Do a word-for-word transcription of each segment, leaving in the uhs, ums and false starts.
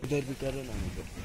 इधर भी कर रहे ना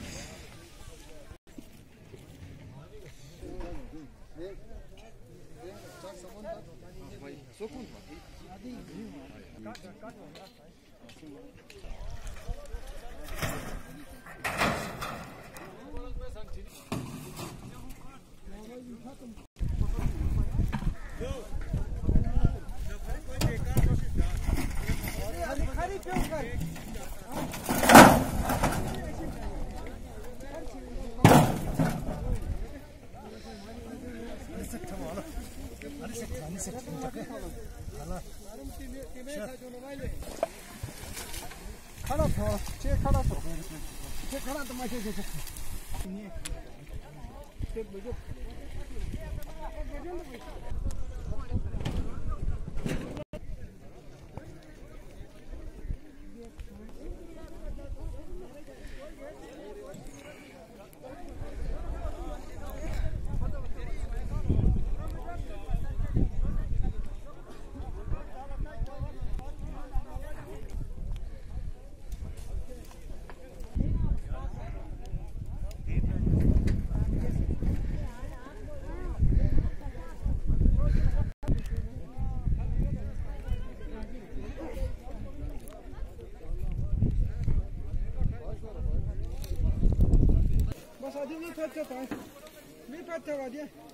खड़ा था चे खड़ा था चे खड़ा तो मजे से नहीं चे बजो नहीं पता नहीं पता वादिया